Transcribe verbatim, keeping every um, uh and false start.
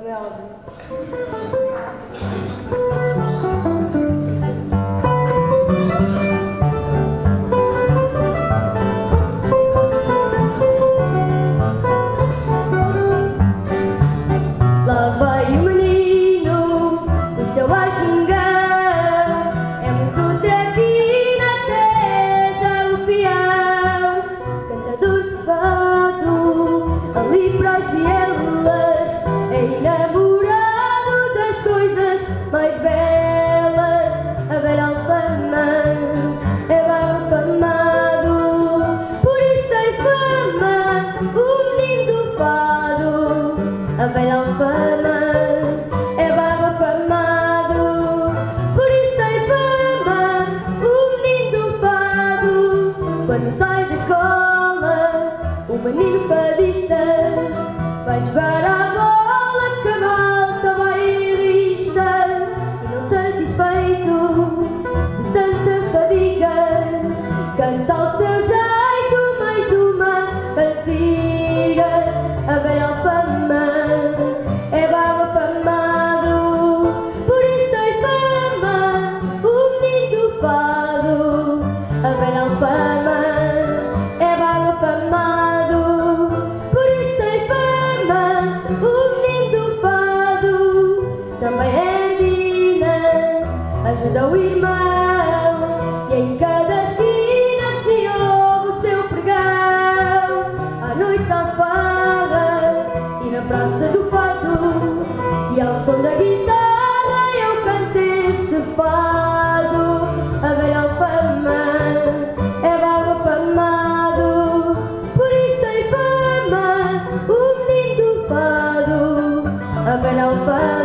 como é óbvio. Lá vai o menino, o seu a xingar, é muito traquina até já o fiel, cantador de fado, ali para as vielas, é enamorado das coisas mais belas, a velha alfama, é barro famado, por isso tem fama, o menino do fado, a velha alfama, é barro afamado, por isso tem fama, o menino do fado. Quando sai da escola, o menino fadista vai jogar à bola que a malta vai irista, e não satisfeito de tanta fadiga, canta ao seu jeito mais uma cantiga, a velha alfama, é barro afamado, por isso tem fama, o menino do fado, a velha alfama, é barro afamado, por isso tem fama, o menino do fado, também é digna, ajuda o irmão, e em cada esquina se ouve o seu pregão, à noite à farra, e na praça do fado, e ao som da guitarra eu canto este fado, a velha alfama, é barro afamado, por isso tem fama, o menino do fado, a velha alfama.